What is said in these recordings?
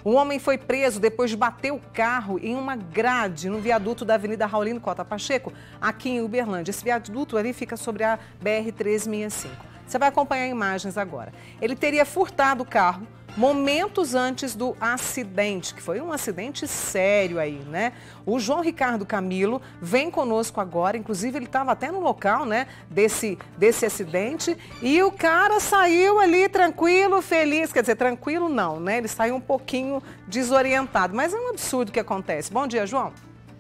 Um homem foi preso depois de bater o carro em uma grade no viaduto da Avenida Raulino Cota Pacheco, aqui em Uberlândia. Esse viaduto ali fica sobre a BR-365. Você vai acompanhar imagens agora. Ele teria furtado o carro momentos antes do acidente, que foi um acidente sério aí, né? O João Ricardo Camilo vem conosco agora, inclusive ele estava até no local, né, desse acidente, e o cara saiu ali tranquilo, feliz, quer dizer, tranquilo não, né? Ele saiu um pouquinho desorientado, mas é um absurdo o que acontece. Bom dia, João.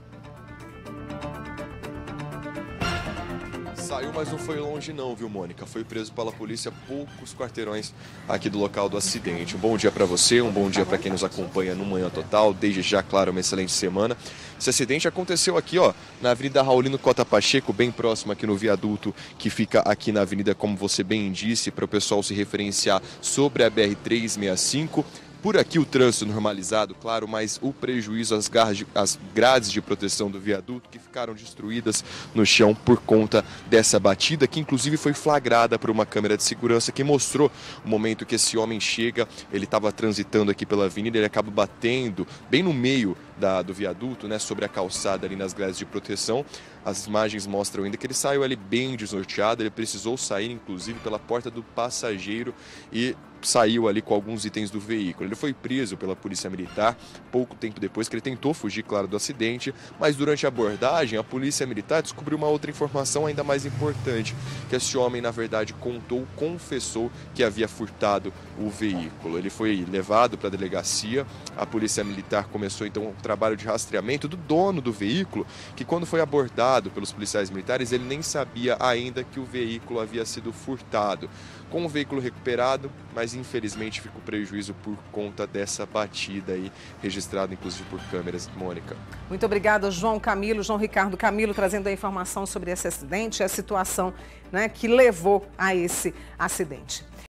Saiu, mas não foi longe não, viu, Mônica? Foi preso pela polícia a poucos quarteirões aqui do local do acidente. Um bom dia para você, um bom dia para quem nos acompanha no Manhã Total. Desde já, claro, uma excelente semana. Esse acidente aconteceu aqui, ó, na Avenida Raulino Cota Pacheco, bem próximo aqui no viaduto que fica aqui na avenida, como você bem disse, para o pessoal se referenciar sobre a BR-365. Por aqui o trânsito normalizado, claro, mas o prejuízo às grades de proteção do viaduto que ficaram destruídas no chão por conta dessa batida, que inclusive foi flagrada por uma câmera de segurança que mostrou o momento que esse homem chega. Ele estava transitando aqui pela avenida, ele acaba batendo bem no meio do viaduto, né, sobre a calçada ali nas grades de proteção. As imagens mostram ainda que ele saiu ali bem desnorteado, ele precisou sair inclusive pela porta do passageiro e saiu ali com alguns itens do veículo. Ele foi preso pela polícia militar pouco tempo depois que ele tentou fugir, claro, do acidente, mas durante a abordagem a polícia militar descobriu uma outra informação ainda mais importante, que esse homem na verdade confessou que havia furtado o veículo. Ele foi levado para a delegacia, a polícia militar começou então um trabalho de rastreamento do dono do veículo, que quando foi abordado pelos policiais militares, ele nem sabia ainda que o veículo havia sido furtado. Com o veículo recuperado, mas infelizmente ficou prejuízo por conta dessa batida aí, registrada inclusive por câmeras. Mônica. Muito obrigada, João Ricardo Camilo, trazendo a informação sobre esse acidente e a situação, né, que levou a esse acidente.